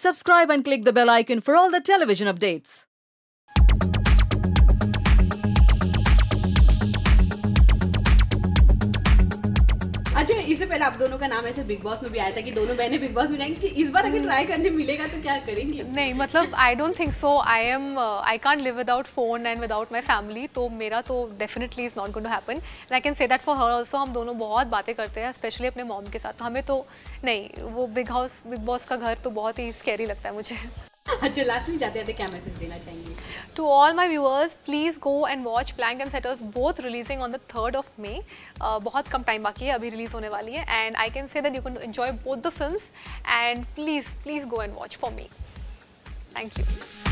Subscribe and click the bell icon for all the television updates. अच्छा, इससे पहले आप दोनों का नाम ऐसे बिग बॉस में भी आया था कि दोनों बहनें बिग बॉस में जाएंगी, कि इस बार अगर ट्राई करने मिलेगा तो क्या करेंगी? नहीं, मतलब I don't think so. I can't live without phone and without my family, तो मेरा तो definitely is not going to happen. And I can say that for her also. हम दोनों बहुत बातें करते हैं, स्पेशली अपने मॉम के साथ. हमें तो नहीं, वो बिग बॉस का घर तो बहुत ही स्कैरी लगता है मुझे. अच्छा, लास्टली जाते जाते क्या मैसेज देना चाहेंगे? To all my viewers, please go and watch Plank and Setters, both releasing on the 3rd of May. बहुत कम टाइम बाकी है, अभी रिलीज होने वाली है. And I can say that you can enjoy both the films. And please go and watch for me. Thank you.